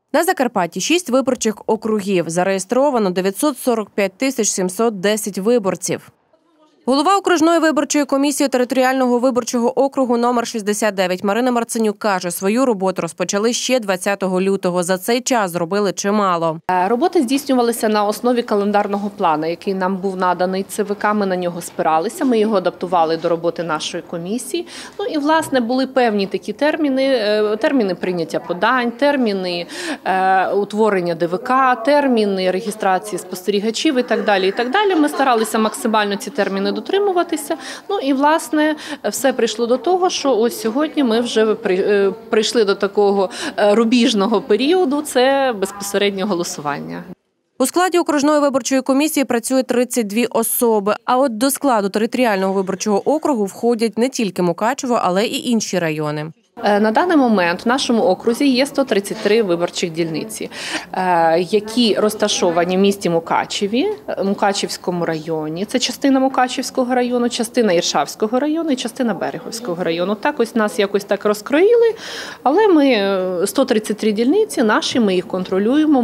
На Закарпатті 6 виборчих округів. Зареєстровано 945 710 виборців. Голова окружної виборчої комісії територіального виборчого округу номер 69 Марина Марценюк каже, свою роботу розпочали ще 20 лютого. За цей час зробили чимало. Роботи здійснювалися на основі календарного плану, який нам був наданий ЦВК. Ми на нього спиралися, ми його адаптували до роботи нашої комісії. Ну і, власне, були певні такі терміни прийняття подань, терміни утворення ДВК, терміни реєстрації спостерігачів і так далі. Ми старалися максимально ці терміни дотримуватися. Ну і, власне, все прийшло до того, що ось сьогодні ми вже прийшли до такого рубіжного періоду – це безпосередньо голосування. У складі окружної виборчої комісії працює 32 особи, а от до складу територіального виборчого округу входять не тільки Мукачево, але і інші райони. На даний момент в нашому окрузі є 133 виборчих дільниці, які розташовані в місті Мукачеві, Мукачевському районі. Це частина Мукачевського району, частина Іршавського району і частина Береговського району. Так ось нас якось так розкроїли, але ми 133 дільниці наші, ми їх контролюємо,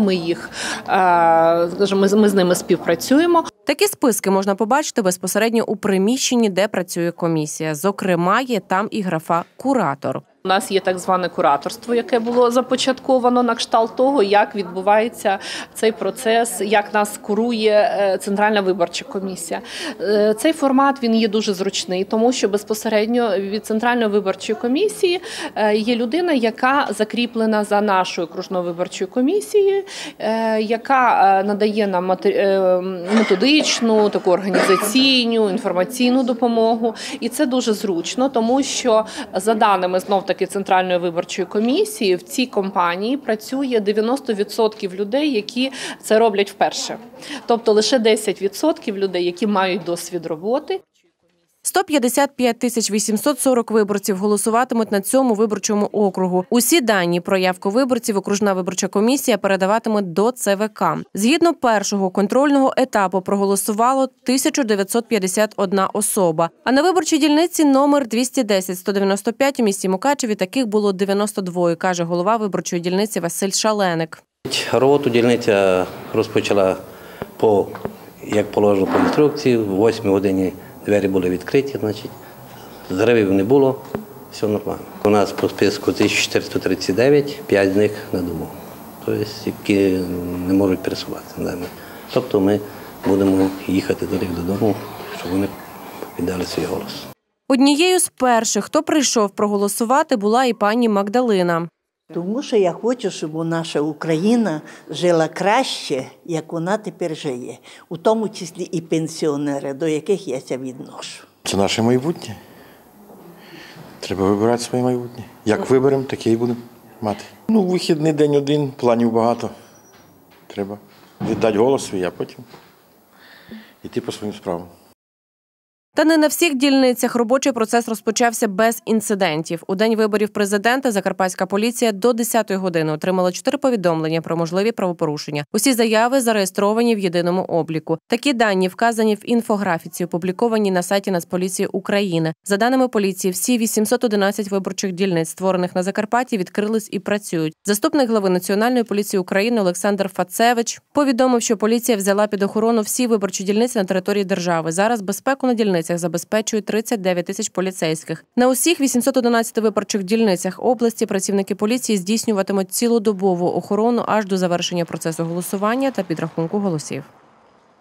ми з ними співпрацюємо. Такі списки можна побачити безпосередньо у приміщенні, де працює комісія. Зокрема, є там і графа «Куратор». У нас є так зване кураторство, яке було започатковано на кшталт того, як відбувається цей процес, як нас курує Центральна виборча комісія. Цей формат він є дуже зручний, тому що безпосередньо від Центральної виборчої комісії є людина, яка закріплена за нашою окружною виборчою комісією, яка надає нам методичну, таку організаційну, інформаційну допомогу. І це дуже зручно, тому що за даними знов-таки Центральної виборчої комісії, в цій компанії працює 90% людей, які це роблять вперше. Тобто лише 10% людей, які мають досвід роботи. 155 840 виборців голосуватимуть на цьому виборчому округу. Усі дані про явку виборців окружна виборча комісія передаватиме до ЦВК. Згідно першого контрольного етапу проголосувало 1951 особа. А на виборчій дільниці номер 210-195 у місті Мукачеві таких було 92, каже голова виборчої дільниці Василь Шаленик. Роботу дільниця розпочала як положено по інструкції, в 8 годині двері були відкриті, зривів не було, все нормально. У нас по списку 1439, 5 з них на дому, тобто, які не можуть пересуватися. Тобто ми будемо їхати до них додому, щоб вони віддали свій голос. Однією з перших, хто прийшов проголосувати, була і пані Магдалина. Тому що я хочу, щоб наша Україна жила краще, як вона тепер живе. У тому числі і пенсіонери, до яких я це відношу. Це наше майбутнє. Треба вибирати своє майбутнє. Як виберемо, таке і будемо мати. Вихідний день один, планів багато. Треба віддати голос свій, а потім йти по своїм справам. Та не на всіх дільницях робочий процес розпочався без інцидентів. У день виборів президента Закарпатська поліція до 10-ї години отримала 4 повідомлення про можливі правопорушення. Усі заяви зареєстровані в єдиному обліку. Такі дані вказані в інфографіці, опублікованій на сайті Нацполіції України. За даними поліції, всі 811 виборчих дільниць, створених на Закарпатті, відкрились і працюють. Заступник глави Національної поліції України Олександр Фацевич повідомив, що поліція взяла під охорону всі виборчі дільниці на території держави. Зараз безпеку на дільницях забезпечують 39 тисяч поліцейських. На усіх 811 виборчих дільницях області працівники поліції здійснюватимуть цілодобову охорону аж до завершення процесу голосування та підрахунку голосів.